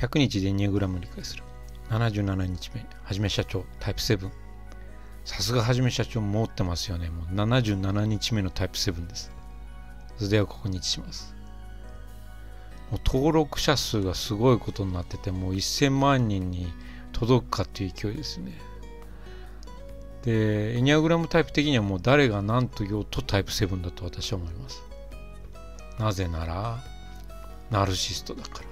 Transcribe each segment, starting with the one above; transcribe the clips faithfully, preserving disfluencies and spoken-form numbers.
ひゃくにちでエニアグラムを理解する。ななじゅうななにちめ、はじめ社長、タイプセブン。さすがはじめ社長持ってますよね。もうななじゅうななにちめのタイプセブンです。それではここに位置します。もう登録者数がすごいことになってて、もうせんまんにんに届くかっていう勢いですね。で、エニアグラムタイプ的にはもう誰が何と言おうとタイプセブンだと私は思います。なぜなら、ナルシストだから。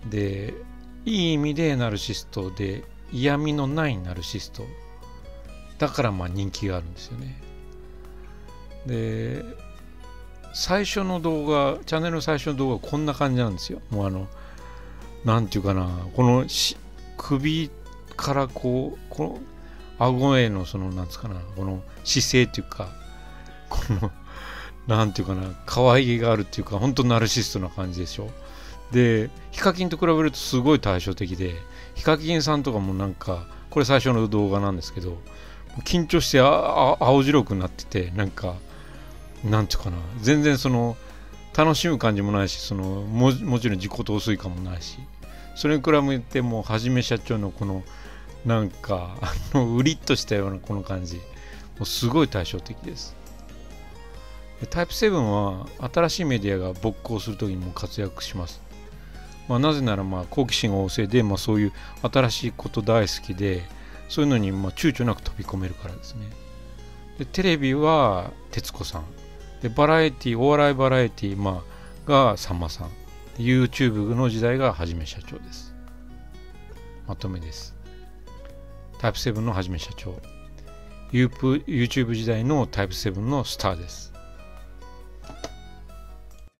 で、いい意味でナルシストで、嫌味のないナルシスト。だからまあ人気があるんですよね。で、最初の動画、チャンネルの最初の動画はこんな感じなんですよ。もうあの、なんていうかな、このし首からこう、この顎へのその、なんつうかな、この姿勢っていうか、この、なんていうかな、可愛げがあるっていうか、本当ナルシストな感じでしょ。で、ヒカキンと比べるとすごい対照的で、ヒカキンさんとかもなんか、これ最初の動画なんですけど、緊張してああ青白くなってて、なんか、なんていうかな、全然その、楽しむ感じもないし、その、も、もちろん自己陶酔感もないし、それに比べても、はじめ社長のこの、なんか、あの、うりっとしたようなこの感じ、もうすごい対照的です。タイプセブンは新しいメディアが勃興するときにも活躍します。まあ、なぜならまあ好奇心が旺盛で、まあ、そういう新しいこと大好きで、そういうのにまあ躊躇なく飛び込めるからですね。でテレビは徹子さんで、バラエティお笑いバラエティ、まあ、がさんまさんで、 YouTube の時代がはじめ社長です。まとめです。タイプセブンのはじめ社長、 YouTube 時代のタイプセブンのスターです。